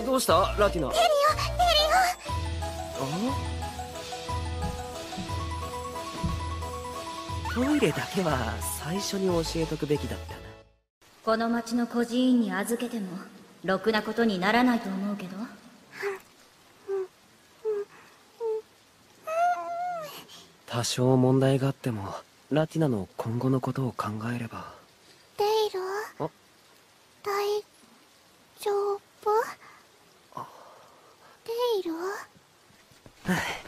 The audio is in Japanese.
どうしたラティナ？ テリオ。トイレだけは最初に教えとくべきだったな。 この町の孤児院に預けてもろくなことにならないと思うけど。 多少問題があってもラティナの今後のことを考えれば。 デイル、大丈夫？デイル？